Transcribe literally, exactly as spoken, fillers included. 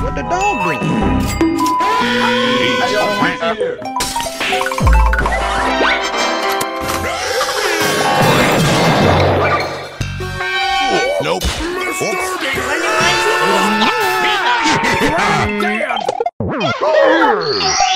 What the dog doing? Hey, yo, here. Nope. Oops.